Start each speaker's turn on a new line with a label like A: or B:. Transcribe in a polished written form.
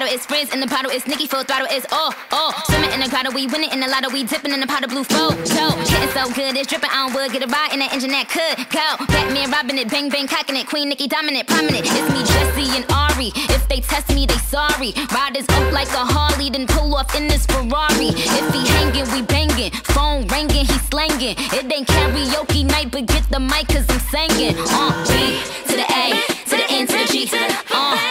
A: bottle, it's Frizz in the bottle, it's Nicki full throttle, it's all. Swimming in the grotto, we winning in the lotto, we dipping in the pot of blue flow. Getting so good, it's dripping on wood, get a ride in that engine that could go. Batman robbing it, bang bang cocking it, Queen Nicki dominant, prominent. It's me, Jessie and Ari. If they test me, they sorry. Riders up like a Harley, then pull off in this Ferrari. If he hanging, we banging. Phone ringing, he slanging. It ain't karaoke night, but get the mic 'cause I'm singing. B to the A, to the N, to the G, to the